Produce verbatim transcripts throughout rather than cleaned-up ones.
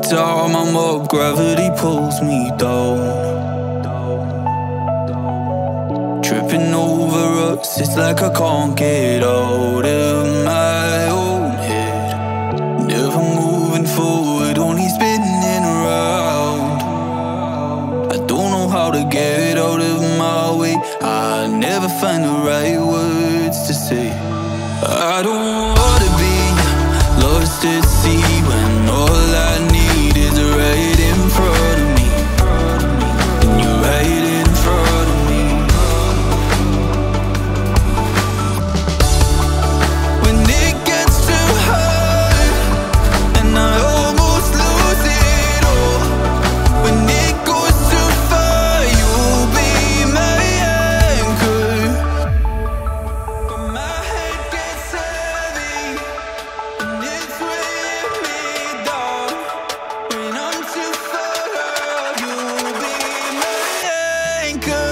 time I'm up, gravity pulls me down. Tripping over us, it's like I can't get out of my own head. Never moving forward, only spinning around. I don't know how to get out of my way. I never find the right words to say. I don't wanna be lost at sea when all I need is right in front of me, and you're right in front of me. When it gets too hard and I almost lose it all, when it goes too far, you'll be my anchor. But my head gets heavy and it's weighing me down. When I'm too far out, you'll be my anchor.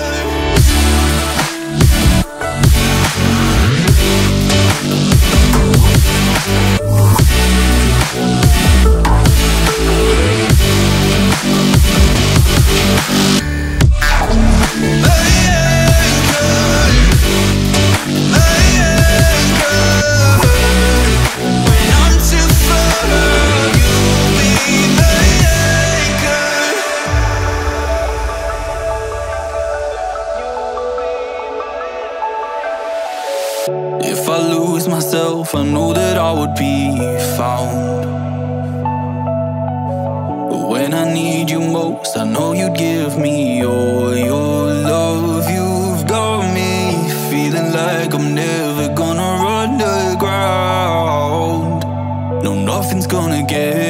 If I lose myself, I know that I would be found. But when I need you most, I know you'd give me all your love. You've got me feeling like I'm never gonna run the ground. No, nothing's gonna get